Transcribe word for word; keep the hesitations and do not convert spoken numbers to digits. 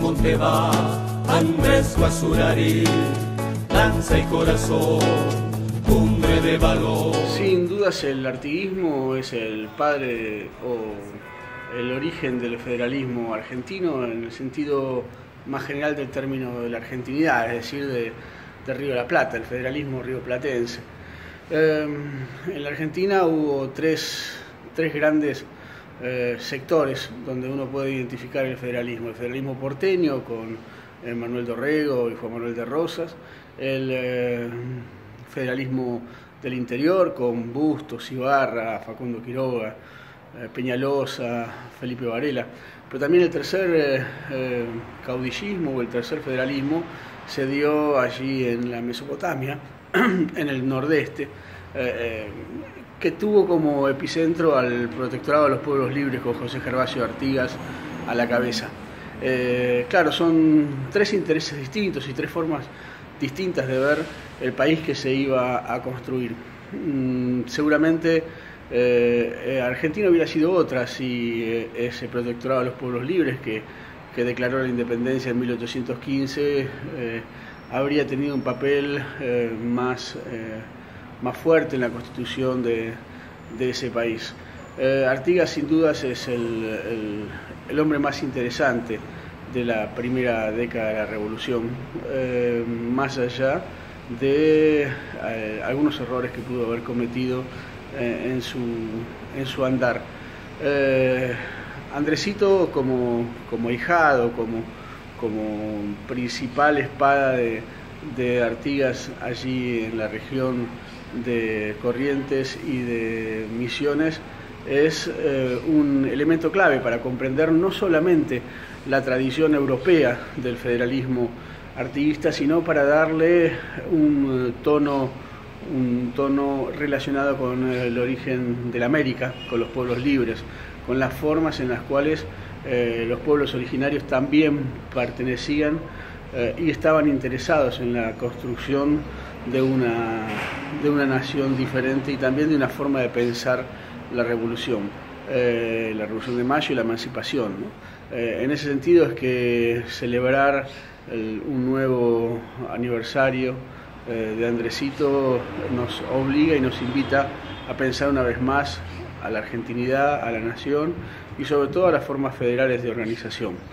monte va, Andrés Guasurari, lanza y corazón, cumbre de valor. Sin dudas el artiguismo es el padre o el origen del federalismo argentino en el sentido más general del término de la argentinidad, es decir, de, de Río de la Plata, el federalismo rioplatense. Eh, en la Argentina hubo tres, tres grandes eh, sectores donde uno puede identificar el federalismo. El federalismo porteño con eh, Manuel Dorrego y Juan Manuel de Rosas, el eh, federalismo del interior con Bustos, Ibarra, Facundo Quiroga, eh, Peñalosa, Felipe Varela, pero también el tercer eh, eh, caudillismo o el tercer federalismo se dio allí en la Mesopotamia, en el nordeste, eh, eh, que tuvo como epicentro al Protectorado de los Pueblos Libres con José Gervasio de Artigas a la cabeza. Eh, claro, son tres intereses distintos y tres formas distintas de ver el país que se iba a construir. Mm, seguramente eh, Argentina hubiera sido otra si eh, ese Protectorado de los Pueblos Libres que, que declaró la independencia en mil ochocientos quince eh, habría tenido un papel eh, más, eh, más fuerte en la constitución de, de ese país. Eh, Artigas sin dudas es el, el, el hombre más interesante de la primera década de la Revolución, eh, más allá de eh, algunos errores que pudo haber cometido eh, en, su, en su andar. Eh, Andresito como, como ahijado, como, como principal espada de, de Artigas allí en la región de Corrientes y de Misiones, es eh, un elemento clave para comprender no solamente la tradición europea del federalismo artiguista, sino para darle un tono, un tono relacionado con el origen de la América, con los pueblos libres, con las formas en las cuales eh, los pueblos originarios también pertenecían eh, y estaban interesados en la construcción de una, de una nación diferente y también de una forma de pensar la revolución, eh, la revolución de Mayo y la emancipación, ¿no? Eh, en ese sentido es que celebrar el, un nuevo aniversario eh, de Andresito nos obliga y nos invita a pensar una vez más a la argentinidad, a la nación y sobre todo a las formas federales de organización.